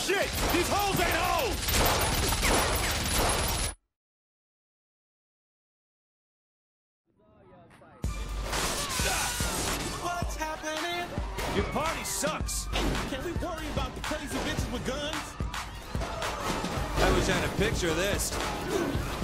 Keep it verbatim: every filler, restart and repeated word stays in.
shit! These holes ain't holes! What's happening? Your party sucks! Can we worry about the crazy bitches with guns? I wish I had a picture of this.